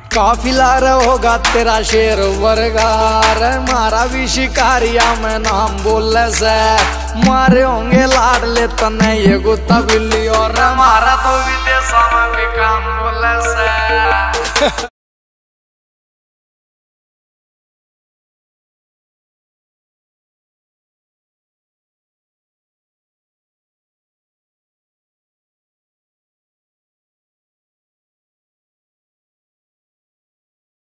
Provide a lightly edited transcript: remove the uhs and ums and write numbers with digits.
काफिला होगा तेरा शेर वर्गार, मारा भी शिकारिया में नाम बोले से, मारे होंगे लाडले तने ये गुत्ता बिल्ली, और मारा तो विदेशों में भी काम बोले से।